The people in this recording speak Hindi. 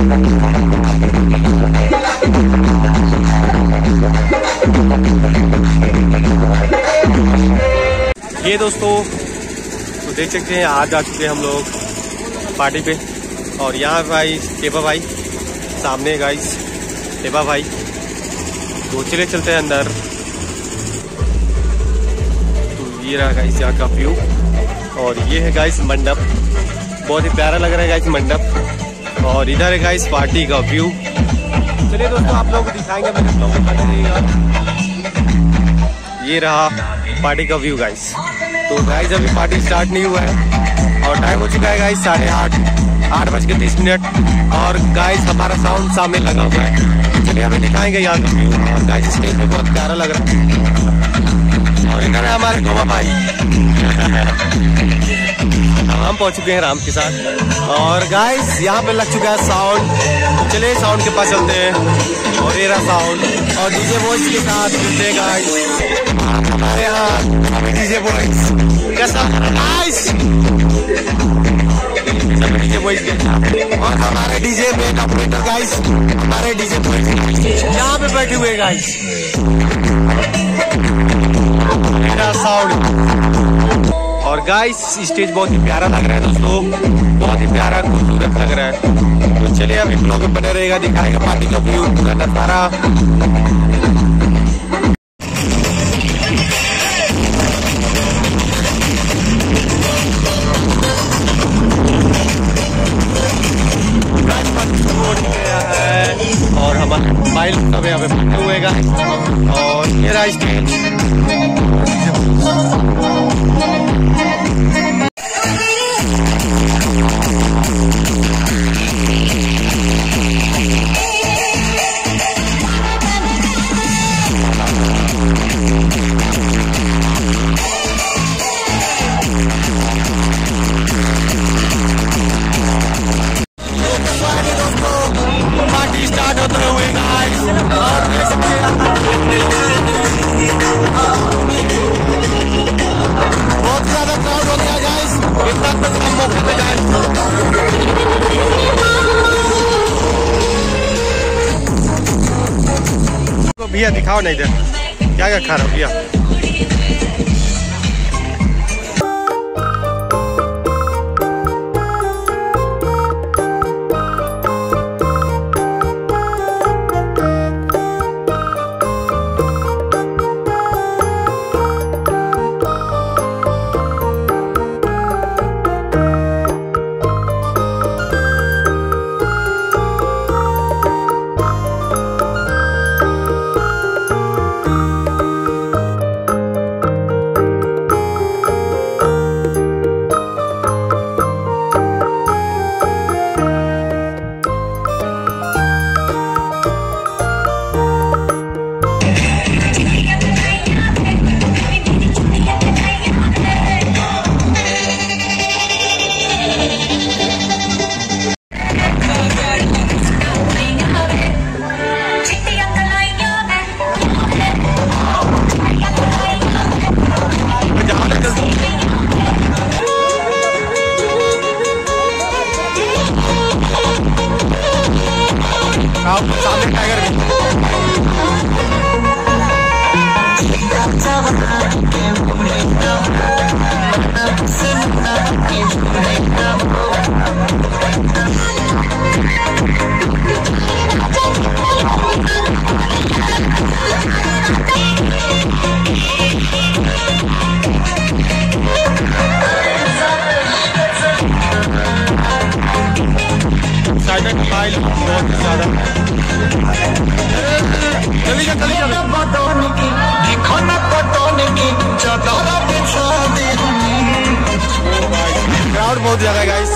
ये दोस्तों तो देख सकते हैं आज आ चुके हैं हम लोग पार्टी पे। और यहाँ भाई टेबा भाई सामने गाइस टेबा भाई, तो चले चलते हैं अंदर। तो ये रहा गाइस यहाँ का व्यू, और ये है गाइस मंडप, बहुत ही प्यारा लग रहा है गाइस मंडप। और इधर है गाइस पार्टी का व्यू। चलिए दोस्तों आप लोगों को दिखाएंगे मेरे ब्लॉग में, बने रहिएगा। ये रहा पार्टी का व्यू गाइस। तो गाइस अभी पार्टी स्टार्ट नहीं हुआ है और टाइम हो चुका है गाइस 8:30। और गाइस हमारा साउंड सामने लगा हुआ है। चलिए हमें दिखाएंगे यहाँ का व्यू। और गाइस स्टेज में बहुत प्यारा लग रहा है। और इधर है हमारे गोवा भाई हम पहुंच चुके हैं राम के साथ। और गाइस यहाँ पे लग चुका है साउंड, तो चलिए साउंड के पास चलते हैं। और ये रहा साउंड और डीजे वॉइस के साथ मिलते हैं गाइस हमारे यहाँ डीजे वॉइस कैसा गाइस, डीजे वॉइस के। और हमारे डीजे में ऑपरेटर गाइस, हमारे डीजे वॉइस यहाँ पे बैठे हुए गाइस। मेरा साउंड और गाइस स्टेज बहुत ही प्यारा लग रहा है दोस्तों, बहुत ही प्यारा खूबसूरत लग रहा है। तो चलिए अभी ब्लॉग में बने रहेगा, दिखाएगा पार्टी का व्यू पूरा नजारा। और हमारे मोबाइल सब यहाँ पे बैठे हुए गाइस। और ये रहा स्टेज। पार्टी स्टार्ट होते हुए गाइस, और बहुत ज्यादा क्राउड हो गया गाइस, इतना तो कम मौके पे गाइस। तो भैया दिखाओ नहीं इधर क्या क्या खा रहा हो भैया। सामने टाइगर बहुत ज्यादा क्राउड बहुत ज्यादा गाइस।